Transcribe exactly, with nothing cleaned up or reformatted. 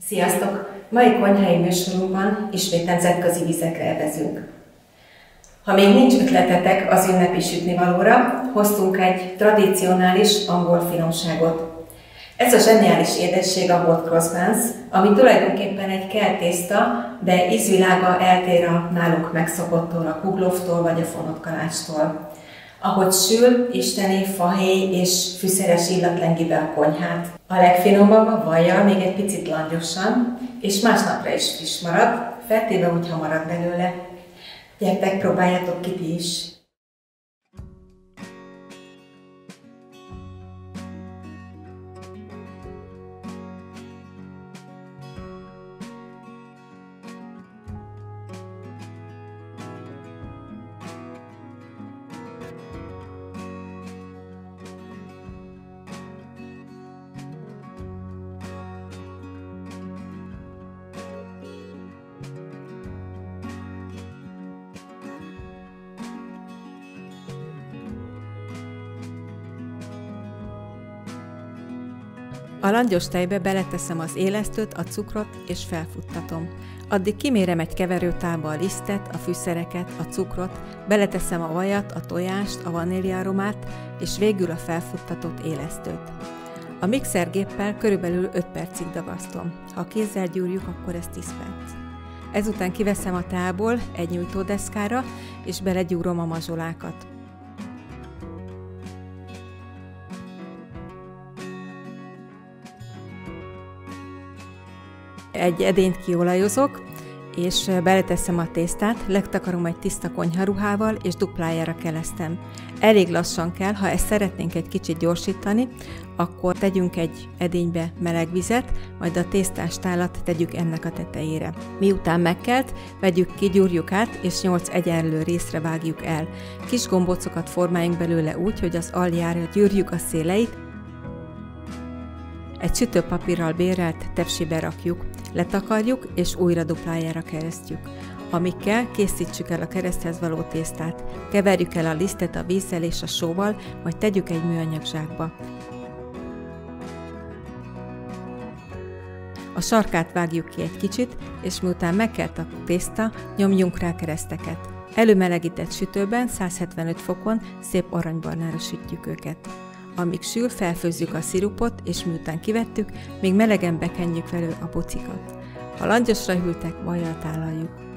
Sziasztok! Mai konyhai műsorunkban ismét nemzetközi vizekre evezünk. Ha még nincs ötletetek az ünnepi sütnivalóra, hoztunk egy tradicionális angol finomságot. Ez a zseniális édesség a hot cross buns, ami tulajdonképpen egy kelt tészta, de ízvilága eltér a nálunk megszokottól, a kugloftól vagy a fonott kalácstól. Ahogy sül, isteni fahéj és fűszeres illat lengi be a konyhát. A legfinomabb a vajjal, még egy picit langyosan, és másnapra is friss marad, feltéve úgy, ha marad belőle. Gyertek, próbáljátok ki ti is! A langyos tejbe beleteszem az élesztőt, a cukrot és felfuttatom. Addig kimérem egy keverőtálba a lisztet, a fűszereket, a cukrot, beleteszem a vajat, a tojást, a vaníliaaromát és végül a felfuttatott élesztőt. A mixergéppel körülbelül öt percig dagasztom. Ha kézzel gyúrjuk, akkor ez tíz perc. Ezután kiveszem a tálból egy nyújtódeszkára és belegyúrom a mazsolákat. Egy edényt kiolajozok, és beleteszem a tésztát, letakarom egy tiszta konyharuhával, és duplájára kelesztem. Elég lassan kell, ha ezt szeretnénk egy kicsit gyorsítani, akkor tegyünk egy edénybe meleg vizet, majd a tésztás tálat tegyük ennek a tetejére. Miután megkelt, vegyük ki, gyúrjuk át, és nyolc egyenlő részre vágjuk el. Kis gombócokat formáljunk belőle úgy, hogy az aljára gyűrjük a széleit, egy sütőpapírral bérelt tepsibe rakjuk, letakarjuk és újra duplájára keresztjük. Amíg kell, készítsük el a kereszthez való tésztát. Keverjük el a lisztet a vízzel és a sóval, majd tegyük egy műanyag zsákba. A sarkát vágjuk ki egy kicsit, és miután megkelt a tészta, nyomjunk rá kereszteket. Előmelegített sütőben száz hetvenöt fokon szép aranybarnára sütjük őket. Amíg sül, felfőzzük a szirupot, és miután kivettük, még melegen bekenjük felül a bucikat. Ha langyosra hűltek, vajjal tálaljuk.